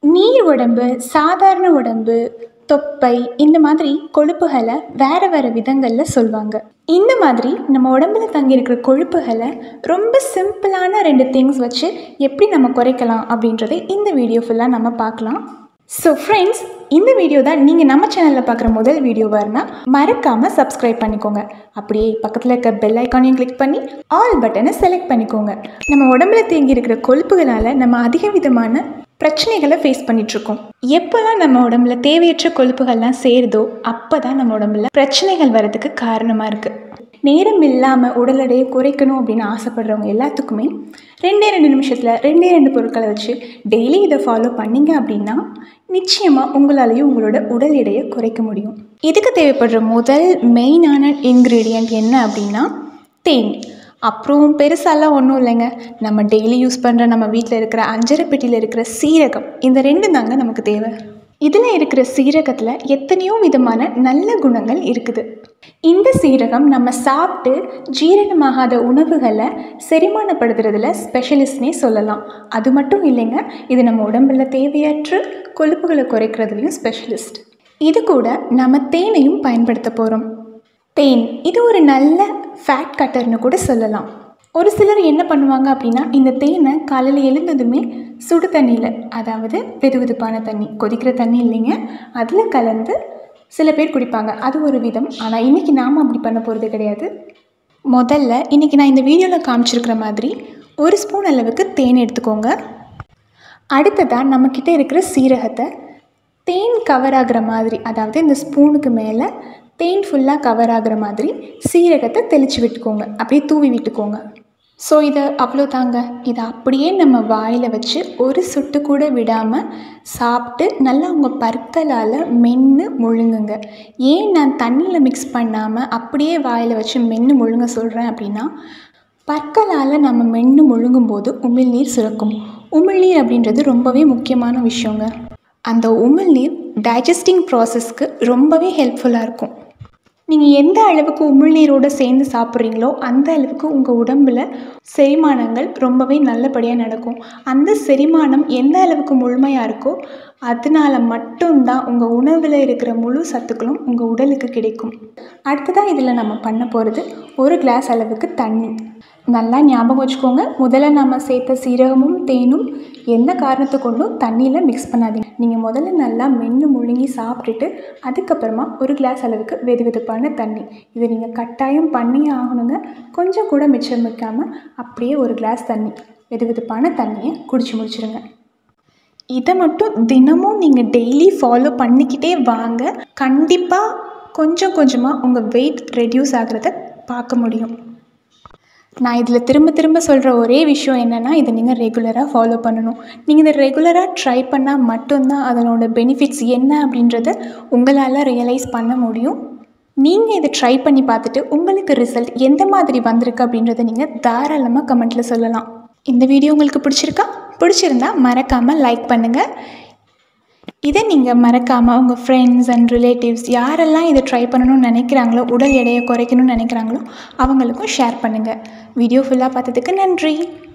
நீர் உடம்பு, சாதாரண உடம்பு, தொப்பை இந்த மாதிரி கொழுப்புகளை வேறு விதங்களில் சொல்லுவாங்க. இந்த மாதிரி நம்ம உடம்புல தங்கியிருக்கிற கொழுப்புகளை ரொம்ப சிம்பிளான 2 திங்ஸ் வச்சு எப்படி நம்ம குறைக்கலாம் அப்படின்றத இந்த வீடியோ ஃபுல்லாக நம்ம பார்க்கலாம். ஸோ ஃப்ரெண்ட்ஸ், இந்த வீடியோ தான் நீங்கள் நம்ம சேனலில் பார்க்குற முதல் வீடியோவாக இருந்தால் மறக்காமல் சப்ஸ்கிரைப் பண்ணிக்கோங்க. அப்படியே பக்கத்தில் இருக்க பெல் ஐக்கானையும் கிளிக் பண்ணி ஆல் பட்டனை செலக்ட் பண்ணிக்கோங்க. நம்ம உடம்புல தேங்கி இருக்கிற கொழுப்புகளால் நம்ம அதிக விதமான பிரச்சனைகளை ஃபேஸ் பண்ணிகிட்ருக்கோம். எப்போல்லாம் நம்ம உடம்புல தேவையற்ற கொழுப்புகள்லாம் சேருதோ அப்போ தான் நம்ம உடம்புல பிரச்சனைகள் வர்றதுக்கு காரணமாக இருக்குது. நேரம் இல்லாமல் உடல் எடையை குறைக்கணும் அப்படின்னு ஆசைப்படுறவங்க எல்லாத்துக்குமே 2 நிமிஷத்தில் 2 பொருட்களை வச்சு டெய்லி இதை ஃபாலோ பண்ணிங்க அப்படின்னா நிச்சயமாக உங்களாலேயும் உங்களோட உடல் எடையை குறைக்க முடியும். இதுக்கு தேவைப்படுற முதல் மெயினான இன்க்ரீடியண்ட் என்ன அப்படின்னா தேன். அப்புறம் பெருசாலாம் ஒன்றும் இல்லைங்க, நம்ம டெய்லி யூஸ் பண்ணுற நம்ம வீட்டில் இருக்கிற அஞ்சரை பெட்டியில் இருக்கிற சீரகம், இந்த 2 தாங்க நமக்கு தேவை. இதில் இருக்கிற சீரகத்தில் எத்தனையோ விதமான நல்ல குணங்கள் இருக்குது. இந்த சீரகம் நம்ம சாப்பிட்டு ஜீரணமாகாத உணவுகளை செரிமானப்படுத்துறதுல ஸ்பெஷலிஸ்ட்னே சொல்லலாம். அது மட்டும் இல்லைங்க, இது நம்ம உடம்புல தேவையற்ற கொழுப்புகளை குறைக்கிறதுலையும் ஸ்பெஷலிஸ்ட். இது கூட நம்ம தேனையும் பயன்படுத்த போகிறோம். தேன் இது ஒரு நல்ல ஃபேட் கட்டர்னு கூட சொல்லலாம். ஒரு சிலர் என்ன பண்ணுவாங்க அப்படின்னா, இந்த தேனை காலையில் எழுந்ததுமே சுடு தண்ணியில், அதாவது வெதுவெதுப்பான தண்ணி, கொதிக்கிற தண்ணி இல்லைங்க, அதில் கலந்து சில பேர் குடிப்பாங்க. அது ஒரு விதம். ஆனால் இன்றைக்கி நாம் அப்படி பண்ண போகிறது கிடையாது. முதல்ல இன்றைக்கி நான் இந்த வீடியோவில் காமிச்சிருக்கிற மாதிரி 1 ஸ்பூன் அளவுக்கு தேன் எடுத்துக்கோங்க. அடுத்ததாக நம்மக்கிட்ட இருக்கிற சீரகத்தை தேன் கவர் ஆகிற மாதிரி, அதாவது இந்த ஸ்பூனுக்கு மேலே தேன் ஃபுல்லாக கவர் ஆகிற மாதிரி சீரகத்தை தெளித்து விட்டுக்கோங்க, அப்படியே தூவி விட்டுக்கோங்க. ஸோ இது அவ்வளோதாங்க. இதை அப்படியே நம்ம வாயில் வச்சு ஒரு சொட்டு கூட விடாமல் சாப்பிட்டு நல்லா உங்கள் பற்களால் மென்று முழுங்குங்க. ஏன் நான் தண்ணியில் மிக்ஸ் பண்ணாமல் அப்படியே வாயில் வச்சு மென்று முழுங்க சொல்கிறேன் அப்படின்னா, பற்களால் நம்ம மென்று முழுங்கும்போது உமிழ்நீர் சுரக்கும். உமிழ்நீர் அப்படின்றது ரொம்பவே முக்கியமான விஷயங்க. அந்த உமிழ்நீர் டைஜஸ்டிங் ப்ராசஸ்க்கு ரொம்பவே ஹெல்ப்ஃபுல்லாக இருக்கும். நீங்கள் எந்த அளவுக்கு உமிழ்நீரோடு சேர்ந்து சாப்பிட்றீங்களோ அந்த அளவுக்கு உங்கள் உடம்பில் செரிமானங்கள் ரொம்பவே நல்லபடியாக நடக்கும். அந்த செரிமானம் எந்த அளவுக்கு முழுமையாக இருக்கோ அதனால் மட்டும்தான் உங்கள் உணவில் இருக்கிற முழு சத்துக்களும் உங்கள் உடலுக்கு கிடைக்கும். அடுத்ததாக இதில் நம்ம பண்ண போகிறது 1 கிளாஸ் அளவுக்கு தண்ணி. நல்லா ஞாபகம் வச்சுக்கோங்க, முதல்ல நம்ம சேர்த்த சீரகமும் தேனும் எந்த காரணத்தை கொண்டும் தண்ணியில் மிக்ஸ் பண்ணாதீங்க. நீங்கள் முதல்ல நல்லா மென்று முழுங்கி சாப்பிட்டுட்டு அதுக்கப்புறமா 1 கிளாஸ் அளவுக்கு வெதுவெதுப்பான தண்ணி, இதை நீங்கள் கட்டாயம் பண்ணியே ஆகணுங்க. கொஞ்சம் கூட மிச்சம் வைக்காமல் அப்படியே 1 கிளாஸ் தண்ணி, வெதுவெதுப்பான தண்ணியை குடிச்சு முடிச்சிடுங்க. இதை மட்டும் தினமும் நீங்கள் டெய்லி ஃபாலோ பண்ணிக்கிட்டே வாங்க. கண்டிப்பாக கொஞ்சம் கொஞ்சமாக உங்கள் வெயிட் ரெடியூஸ் ஆகிறத பார்க்க முடியும். நான் இதில் திரும்ப சொல்கிற ஒரே விஷயம் என்னென்னா, இதை நீங்கள் ரெகுலராக ஃபாலோ பண்ணணும். நீங்கள் இதை ரெகுலராக ட்ரை பண்ணால் மட்டும்தான் அதனோட பெனிஃபிட்ஸ் என்ன அப்படின்றத உங்களால் ரியலைஸ் பண்ண முடியும். நீங்கள் இதை ட்ரை பண்ணி பார்த்துட்டு உங்களுக்கு ரிசல்ட் எந்த மாதிரி வந்திருக்கு அப்படின்றத நீங்கள் தாராளமாக கமெண்ட்டில் சொல்லலாம். இந்த வீடியோ உங்களுக்கு பிடிச்சிருந்தா மறக்காமல் லைக் பண்ணுங்கள். இதை நீங்கள் மறக்காமல் உங்கள் ஃப்ரெண்ட்ஸ் அண்ட் ரிலேட்டிவ்ஸ் யாரெல்லாம் இதை ட்ரை பண்ணணும்னு நினைக்கிறாங்களோ, உடல் எடையை குறைக்கணும்னு நினைக்கிறாங்களோ அவங்களுக்கும் ஷேர் பண்ணுங்கள். வீடியோ ஃபுல்லாக பார்த்ததுக்கு நன்றி.